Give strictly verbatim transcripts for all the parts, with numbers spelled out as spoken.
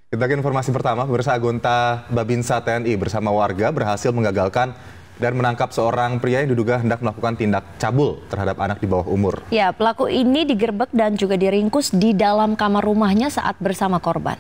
Kita ke informasi pertama, pemirsa. Anggota Babinsa T N I bersama warga berhasil menggagalkan dan menangkap seorang pria yang diduga hendak melakukan tindak cabul terhadap anak di bawah umur. Ya, pelaku ini digerebek dan juga diringkus di dalam kamar rumahnya saat bersama korban.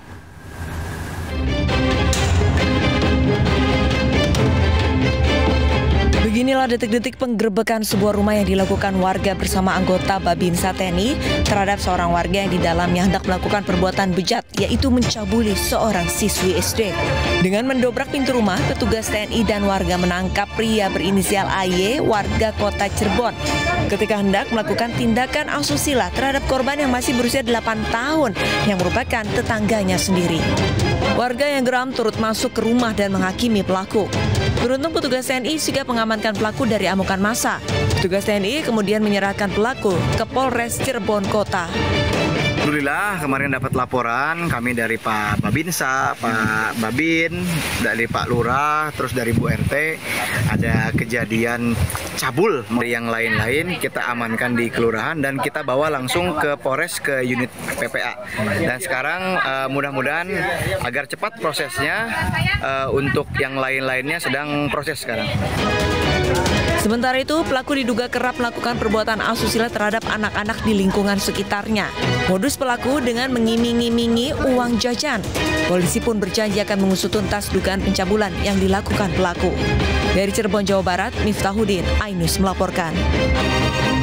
Beginilah detik-detik penggerebekan sebuah rumah yang dilakukan warga bersama anggota Babinsa T N I terhadap seorang warga yang di dalamnya hendak melakukan perbuatan bejat, yaitu mencabuli seorang siswi S D. Dengan mendobrak pintu rumah, petugas T N I dan warga menangkap pria berinisial A Y, warga kota Cirebon, ketika hendak melakukan tindakan asusila terhadap korban yang masih berusia delapan tahun, yang merupakan tetangganya sendiri. Warga yang geram turut masuk ke rumah dan menghakimi pelaku. Beruntung petugas T N I sigap mengamankan pelaku dari amukan massa. Petugas T N I kemudian menyerahkan pelaku ke Polres Cirebon Kota. Alhamdulillah kemarin dapat laporan kami dari Pak Babinsa, Pak Babin, dari Pak Lurah, terus dari Bu R T ada kejadian cabul yang lain-lain. Kita amankan di kelurahan dan kita bawa langsung ke Polres, ke unit P P A. Dan sekarang uh, mudah-mudahan agar cepat prosesnya, uh, untuk yang lain-lainnya sedang proses sekarang. Sementara itu, pelaku diduga kerap melakukan perbuatan asusila terhadap anak-anak di lingkungan sekitarnya. Modus pelaku dengan mengiming-imingi uang jajan. Polisi pun berjanji akan mengusut tuntas dugaan pencabulan yang dilakukan pelaku. Dari Cirebon, Jawa Barat, Miftahudin, iNews melaporkan.